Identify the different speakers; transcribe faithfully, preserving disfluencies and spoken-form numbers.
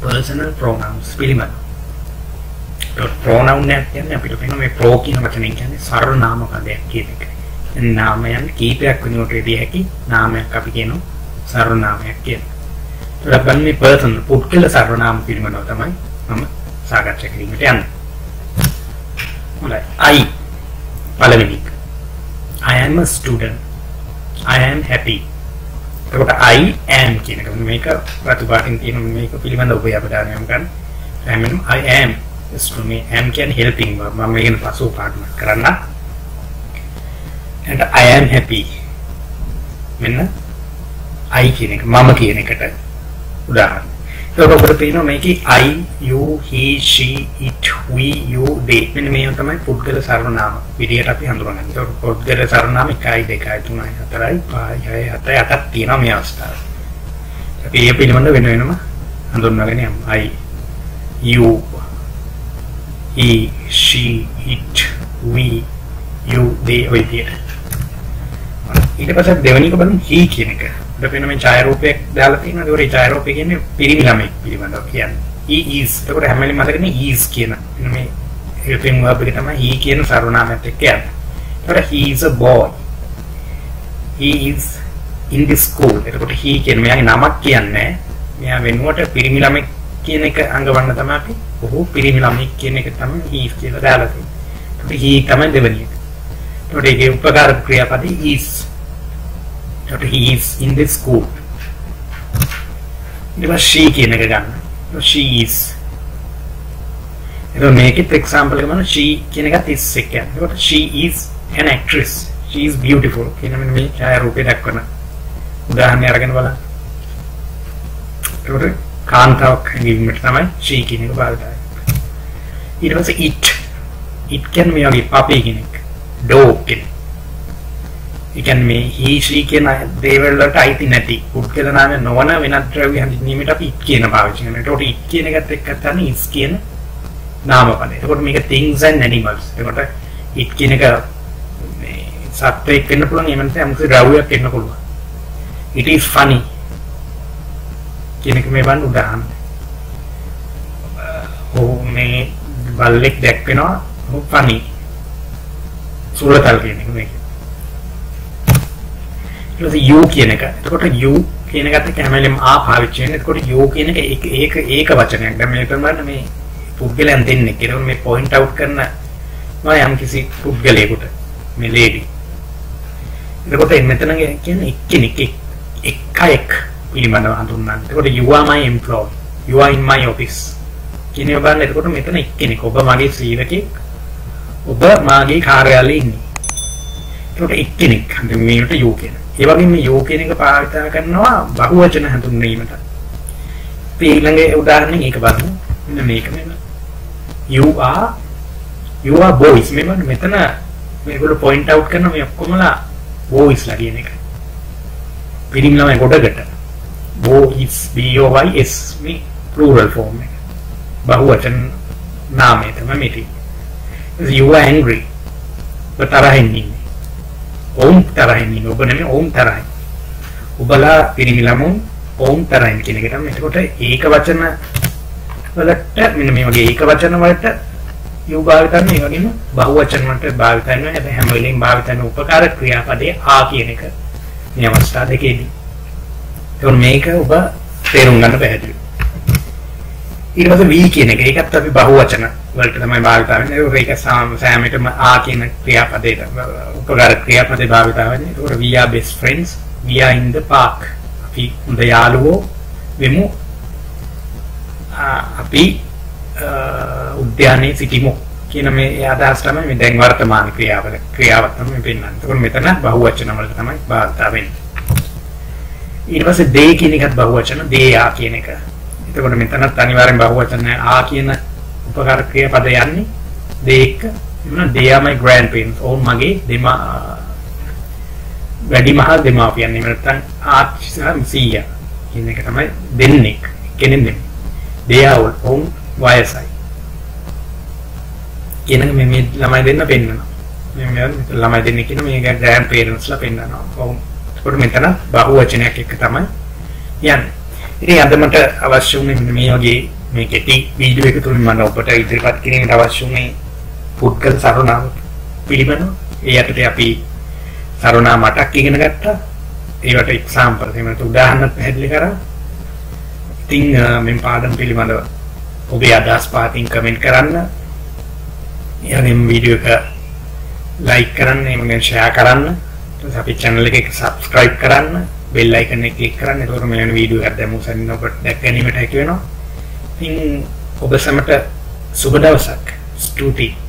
Speaker 1: personal pronouns පිළිබඳ. pronoun එක කියන්නේ අපිට වෙන මේ pro කියන වචනේ කියන්නේ සර්වනාම පදයක් කියන එක. නාමයන් කීපයක් වෙනුවට දෙය හැකි නාමයක් අපි කියනවා සර්වනාමයක් කියලා. ඒත් බලන්න මේ person පුද්ගල සර්වනාම පිළිබඳව තමයි මම සාකච්ඡා කිරීමට යන්නේ. හොඳයි. I පළවෙනි එක. I am a student. I am happy. එතකොට I am කියන එක මේක ප්‍රතිපාදින් තියෙන මේක පිළිබඳව ඔබ අපිට අරගෙන ගන්න. I am is me am can helping මම මේකෙන් පසු පාඩම කරන්න. and I am happy. මෙන්න I කියන එක මම කියන එකට උදාහරණ. ඒක ඔබට පේනවා මේකේ I you he she it we you they මෙන්න මේව තමයි පුද්ගල සර්වනාම විදියට අපි හඳුනගන්නේ. ඒක පුද්ගල සර්වනාම එකයි දෙකයි තුනයි හතරයි පහයි හතයි අටක් තියෙනවා මේ අවස්ථාවේ. අපි මේ පිළිබඳ වෙන වෙනම හඳුන්වාගෙන යමු. I you he she it we you they ඔය විදියට. ඊට පස්සේ දෙවෙනි එක බලමු he කියන එක. අපිට වෙන මේ ඡායාරූපයක් දාලා තියෙනවා. ඒකේ ඡායාරූපය කියන්නේ පිරිමි ළමෙක් පිළිබඳව කියන්නේ. he is. ඒකට හැම වෙලෙම මතකනේ is කියන. මේ helping verb එක තමයි he කියන සර්වනාමයත් එක්ක යන්නේ. ඒකට he is a boy. he is in the school. ඒකට he කියන මෙයාගේ නමක් කියන්නේ මෙයා වෙනුවට පිරිමි ළමෙක් කියන එක අංගවන්න තමයි අපි ඔහු පිරිමි ළමෙක් කියන එක තමයි he කියලා දාලා තියෙන්නේ. ඒකට he තමයි දෙවෙනි එක. ඒකට ඒකේ උපකාරක ක්‍රියාපදේ is. So he is in the school. It was she කියන එක ගන්න. So she is. ඒක මේකෙත් example එක ගන්න she කියන එකත් is එක කියන්නේ. ඒකට she is an actress. She is beautiful. කියන මෙන්න මේ ඡායාරූපය දක්වන උදාහරණය අරගෙන බලන්න. ඒකට කාන්තාවක් හැඟීමට තමයි she කියන එක භාවිතයි. ඊට පස්සේ it. it කියන්නේ මේ වගේ puppy කියන එක. dog කියන එක. ඒ කියන්නේ මේ he she කියන දේවල් වලට අයිති නැති පුද්ගල නාමය නොවන වෙනත් ද්‍රව්‍ය හඳුන්වීමට අපි it කියන පාවිච්චි කරනවා. ඒකට it කියන එකත් එක්ක තමයි is කියන නාමපදේ. ඒකට මේක things and animals. ඒකට it කියන එක මේ සත්වයක් වෙන්න පුළුවන්. එහෙම නැත්නම් අමුතු ද්‍රව්‍යයක් වෙන්න පුළුවන්. It is funny කියන එක මේ වань උදාහරණ. ඔව් මේ බල්ලෙක් දැක්වෙනවා. ඔව් funny. සුලතල් කියන එක මේක. ඊට you කියන එක. එතකොට you කියන එකත් එක්ක හැමලෙම ආ පාවිච්චි වෙනවා. එතකොට you කියන එක ඒක ඒක ඒක වචනයක්. දැන් මේ ප්‍රමාණ මේ පුද්ගලයන් දෙන්නේ කියලා මේ point out කරන මම යම් කිසි පුද්ගලයෙකුට මේ lady. එතකොට මෙතන කියන්නේ එක්කෙනෙක් එක්කෙක් පිළිබඳව හඳුන්වන්නේ. එතකොට you are my employee. You are in my office. කියනවා බලන්න. එතකොට මෙතන එක්කෙනෙක් ඔබ මගේ සේවකෙක්. ඔබ මාගේ කාර්යාලයේ ඉන්නේ. එතකොට එක්කෙනෙක් හඳුන්වීමට you කියන. ඒ වගේම මේ you කියන එක පාවිච්චි කරනවා බහුවචන හඳුන්වීමට. අපි ඊළඟ උදාහරණයක් ඒක බලමු. මෙන්න මේක මෙන්න. You are you are boys. මෙන්න මෙතන මේගොල්ලෝ point out කරන මේ ඔක්කොමලා boys ලා කියන එක. පිරිමි ළමයි කොටකට boys b o y s මේ plural form එක. බහුවචන නාමය තමයි මේක. You are angry. ඔබ තරහින් ඉන්නේ. ඕම් තරහින් ඉන්නේ. ඔබ නෙමෙයි ඕම් තරහින්. ඔබලා පිරිමි ළමුන් ඕම් තරහින් කියන එක තමයි. එතකොට ඒක වචන වලට මෙන්න මේ වගේ ඒක වචන වලට you භාවිත කරන ඒ වගේම බහුවචන වලට භාවිත කරනවා. හැබැයි හැම වෙලෙම භාවිත කරන උපකාරක ක්‍රියාපදයේ ආ කියන එක මේ අවස්ථා දෙකේදී. ඒකෝ මේක ඔබ තේරුම් ගන්න පැහැදිලි. ඊට පස්සේ we කියන එක ඒකත් අපි බහුවචන වලට තමයි භාවිත කරන්නේ. ඒක සෑමෙටම ආ කියන ක්‍රියාපදයට උපකාරක ක්‍රියාපදේ භාවිත වෙන්නේ. ඒකට we are best friends. We are in the park. අපි හොඳ යාළුවෝ වෙමු. අපි උද්‍යානයේ සිටිමු කියන මේ අදහස් තමයි මේ දැන් වර්තමාන ක්‍රියාවල ක්‍රියාවක් තමයි පෙන්වන්නේ. ඒකට මෙතන බහුවචන වලට තමයි භාවිත වෙන්නේ. ඊට පස්සේ they කියන එකත් බහුවචන they are කියන එක. එතකොට මෙතනත් අනිවාර්යෙන් බහුවචන ආ කියන උපකාරක ක්‍රියාපද යන්නේ they එක. එන්න they are my grandparents. ඕන් මගේ දෙමා වැඩිමහල් දෙමාපියන්. නැත්නම් ආච්චි සහ සීයා කියන එක තමයි දෙන්නේ. කෙනෙක් දෙන්නේ. they are ඕන් වයසයි. කියනක මේ මේ ළමයි දෙන්න පෙන්නනවා. මේ මේ ළමයි දෙන්න කියන මේ grandparents ලා පෙන්නනවා. ඔව්. ඒකට මෙතන බහුවචනයක් එක තමයි යන්නේ. ඉතින් අද මට අවශ්‍ය වුණේ මේ වගේ මේ කෙටි වීඩියෝ එක තුලින් මම ඔබට ඉදිරිපත් කිරීමට අවශ්‍ය වුණේ පුද්ගල සරණාව පිළිබඳව. ඒ යටතේ අපි සරණා මටක් ඉගෙන ගත්තා. ඒවට එක්සැම්පල් එහෙම උදාහරණ පැහැදිලි කරා. ඉතින් මේ පාඩම් පිළිබඳව ඔබේ අදහස් පාටින් කමෙන්ට් කරන්න. ඊළඟ වීඩියෝ එක ලයික් කරන්න, එහෙම ෂෙයා කරන්න. ඊට අපි channel එක subscribe කරන්න. bell icon එක click කරන්න. එතකොට මේ වෙන වීඩියෝ එකක් දැම්මොත් සම්ම ඔබට දැක ගැනීමට හැකි වෙනවා. ඉතින් ඔබ සැමට සුබ දවසක්. ස්තුතියි.